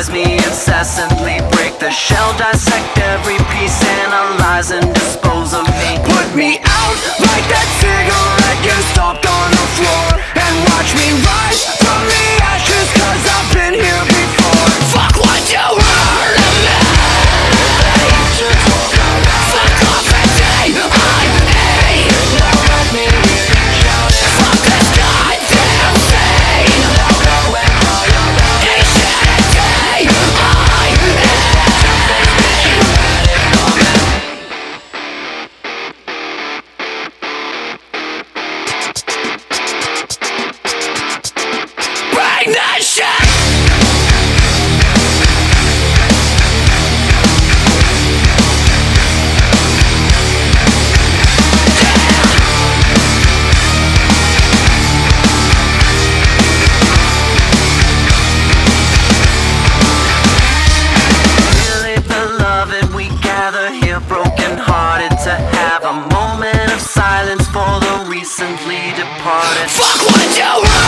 Analyze me incessantly, break the shell, dissect every piece, analyze and dispose of me. Put me out like that cigarette you stomped on the floor, and watch me rise from the ashes, cause I've been here before. Fuck what you heard of me. Fuck off and say I'm A. Fuck this goddamn thing. Bring that shit! To have a moment of silence for the recently departed. Fuck what you heard.